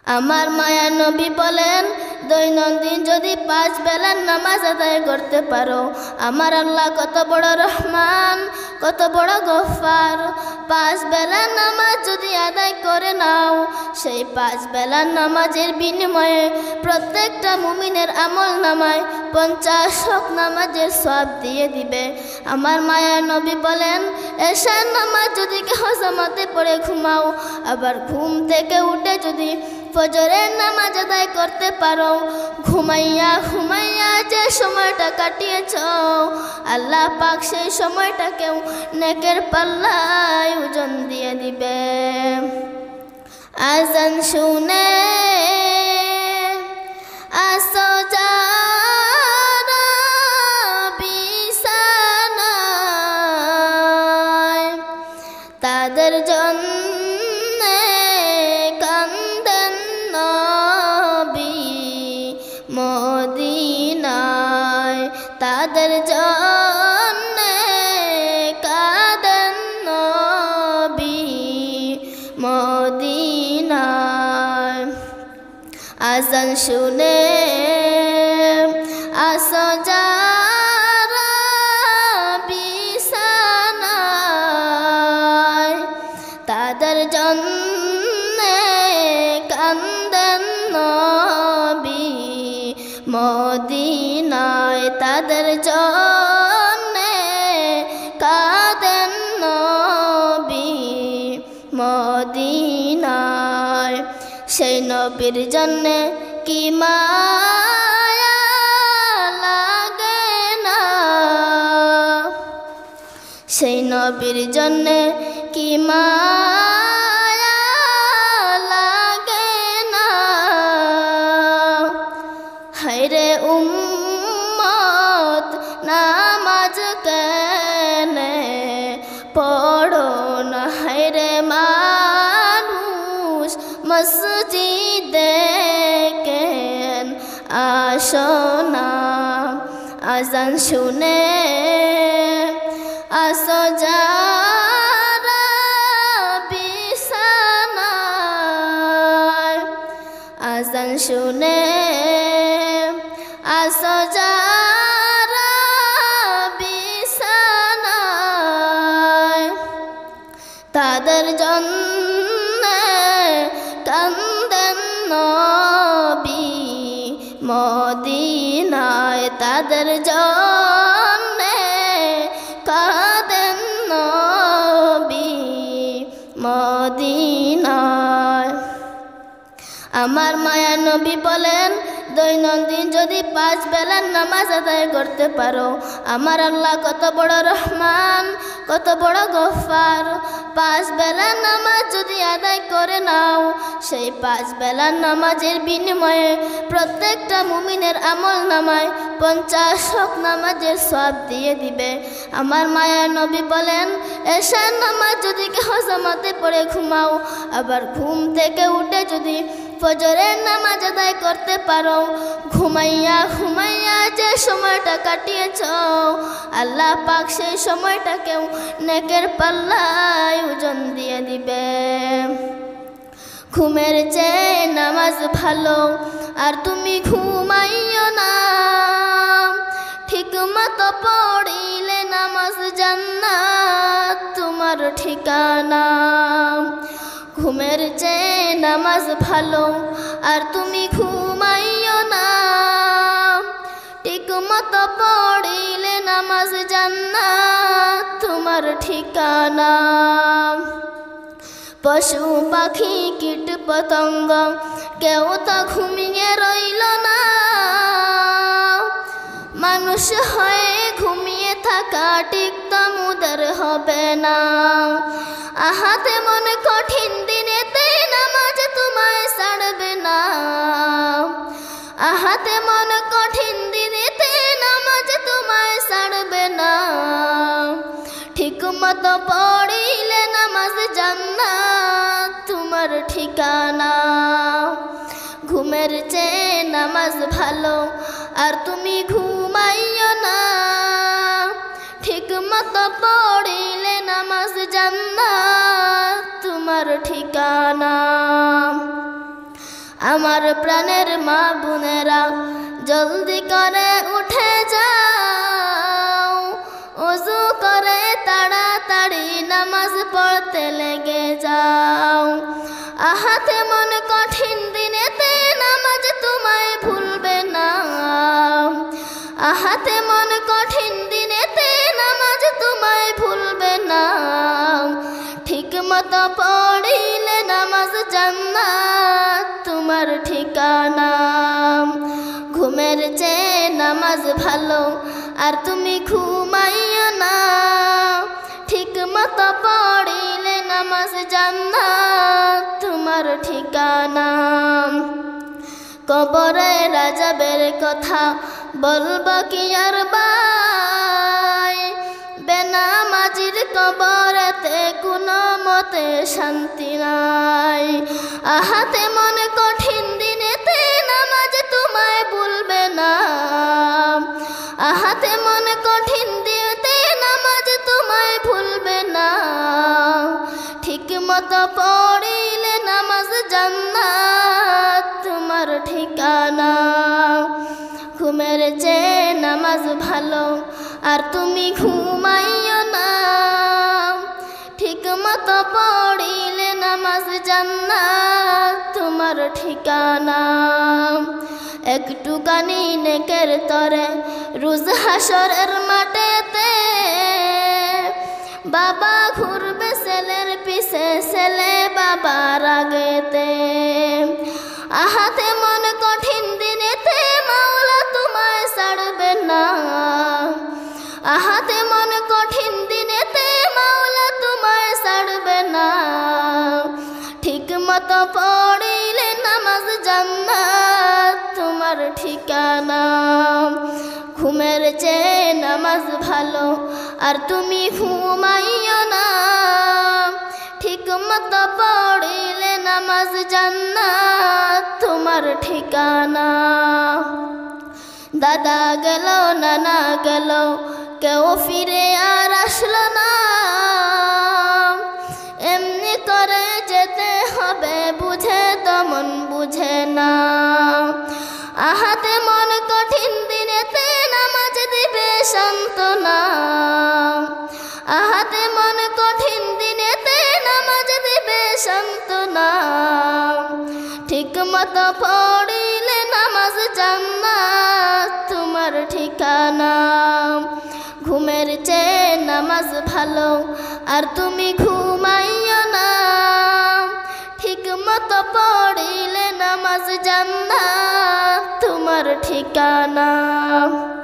আমার মায়া নবী বলেন, দৈনন্দিন যদি 5 বেলার নামাজ আদায় করতে পারো, আমার আল্লাহ কত বড় রহমান, কত বড় গফফার। 5 বেলার নামাজ যদি আদায় করে নাও, সেই 5 বেলার নামাজের বিনিময়ে প্রত্যেকটা মুমিনের আমল নামায় 50 ওয়াক্ত নামাজের সওয়াব দিয়ে দিবে। আমার মায়া নবী বলেন, এশার নামাজ যদি কেহ জামাতে পড়ে ঘুমাও, আবার ঘুম থেকে উঠে যদি ফজরের নামাজ আদায় করতে পারো, ঘুমাইয়া ঘুমাইয়া যে সময়টা কাটিয়েছ, আল্লাহ পাক সেই সময়টাকেও নেকের পাল্লায় ওজন দিয়ে দিবে। আজান শুনে আসো যারা বিছানায়, তাদের জন্য কান্দেন নবী মদিনায়, তাদের জন্য কাঁদেন নবী মদিনায়। আজান শুনে আসো যারা বিছানায়, তাদের জন্য কান্দেন নবী মদিনায়, তাদের জন্য কাঁদেন নবী মদিনায়। সেই নবীর জন্য কি মায়া লাগে না, সেই নবীর জন্য কি মায়া লাগে না। হায়রে উম্মত নামাজ কেনে পড়ো না, হায়রে মানুষ মসজিদে কেন আসো না। আজান শুনে আসো যারা বিছানায়, আজান শুনে আসো যারা বিছানায়, তাদের জন্য কান্দেন নবী মদিনায়, তাদের জন্য কাঁদেন নবী মদিনায়। আমার মায়া নবী বলেন, দৈনন্দিন যদি 5 বেলার নামাজ আদায় করতে পারো, আমার আল্লাহ কত বড় রহমান, কত বড় গফফার। 5 বেলার নামাজ যদি আদায় করে নাও, সেই 5 বেলার নামাজের বিনিময়ে প্রত্যেকটা মুমিনের আমল নামায় 50 ওয়াক্ত নামাজের সওয়াব দিয়ে দিবে। আমার মায়া নবী বলেন, এশার নামাজ যদি কেহ জামাতে পড়ে ঘুমাও, আবার ঘুম থেকে উঠে যদি ফজরের নামাজ আদায় করতে পারো, ঘুমাইয়া ঘুমাইয়া যে সময়টা কাটিয়েছ, আল্লাহ পাক সেই সময়টাকেও নেকের পাল্লায় ওজন দিয়ে দিবে। ঘুমের চেয়ে নামাজ ভালো, আর তুমি ঘুমাইও না, ঠিক মতো পড়িলে নামাজ জান্নাত তোমার ঠিকানা। ঘুমের চেয়ে নামাজ ভালো, আর তুমি ঘুমাইও না, ঠিক মতো পড়িলে নামাজ জান্নাত তোমার ঠিকানা। পশু পাখি কীট পতঙ্গ কেউ তো ঘুমিয়ে রইল না, মানুষ হয়ে ঘুমিয়ে থাকা ঠিক তামুদের হবে না। আহাতে মন কঠিন দিনেতে নামাজ তোমায় ছাড়বে না, আহাতে মন কঠিন দিনেতে নামাজ তোমায় ছাড়বে না। ঠিক মতো পড়িলে নামাজ জান্নাত তোমার ঠিকানা। ঘুমের চেয়ে নামাজ ভালো, আর তুমি ঘুমাইও না, ঠিক মতো পড়িলে নামাজ জান্নাত তোমার ঠিকানা। আমার প্রাণের মা বোনেরা জলদি করে উঠে যাও, ওযু করে তাড়াতাড়ি নামাজ পড়তে লেগে যাও। আহাতে মন কঠিন দিনেতে নামাজ তোমায় ভুলবে না, আহাতে মন কঠিন দিনেতে নামাজ তোমায় ভুলবে না। ঠিক মতো পড়িলে নামাজ জান্নাত তোমার ঠিকানা। ঘুমের চেয়ে নামাজ ভালো আর তুমি ঘুমাইও না, ঠিক মতো পড়িলে নামাজ জান্নাত তোমার ঠিকানা। কবরে রাজাবের কথা বলবো কি আর ভাই, বেনামাজির কবরেতে কোনো মতে শান্তি নাই। আহাতে মন কঠিন দিনেতে নামাজ তোমায় ভুলবে না, আহাতে মন কঠিন দিনেতে নামাজ তোমায় ভুলবে না। ঠিক মতো পড়িলে নামাজ জান্নাত তোমার ঠিকানা। ঘুমের চেয়ে নামাজ ভালো আর তুমি ঘুমাইও না, ঠিক মতো পড়িলে নামাজ জান্নাত তোমার ঠিকানা। একটুখানি নেকের তরে রোজ হাসরের মাঠেতে, বাবা ঘুরবে ছেলের পিছে ছেলে বাবার আগেতে। আহাতে মন কঠিন দিনেতে মাওলা তোমায় ছাড়বে না, আহাতে মন কঠিন দিনেতে মাওলা তোমায় ছাড়বে না। ঠিক মতো পড়িলে নামাজ জান্নাত তোমার ঠিকানা। ঘুমের চেয়ে নামাজ ভালো আর তুমি ঘুমাইও না, ঠিক মতো পড়িলে নামাজ জান্নাত তোমার ঠিকানা। দাদা গেল নানা গেল কেউ ফিরে আর আসলো না, এমনি করে যেতে হবে বুঝে তো মন বুঝে না। আহাতে মন কঠিন দিনেতে নামাজ দিবে সান্ত্বনা, আহাতে মন কঠিন দিনেতে নামাজ দিবে সান্ত্বনা। ঠিক মতো পড়িলে নামাজ জান্নাত তোমার ঠিকানা। ঘুমের চেয়ে নামাজ ভালো আর তুমি ঘুমাইও না, ঠিক মতো পড়িলে নামাজ জান্নাত তোমার ঠিকানা।